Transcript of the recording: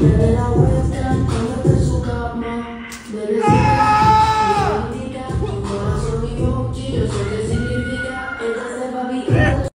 Dale la vuelta cuando te su cama. Bebecita, mi corazón y yo sé que